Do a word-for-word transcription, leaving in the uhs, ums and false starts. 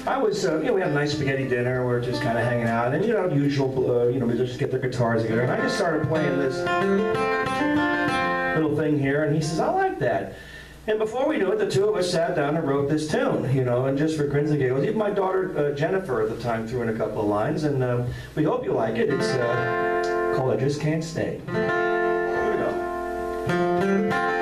I was, uh, you know, we had a nice spaghetti dinner. We were just kind of hanging out, and you know, usual, uh, you know, we just get their guitars together. And I just started playing this little thing here, and he says, "I like that." And before we knew it, the two of us sat down and wrote this tune, you know, and just for grins and giggles. Even my daughter uh, Jennifer at the time threw in a couple of lines, and uh, we hope you like it. It's uh, called "I Just Can't Stay." Here we go.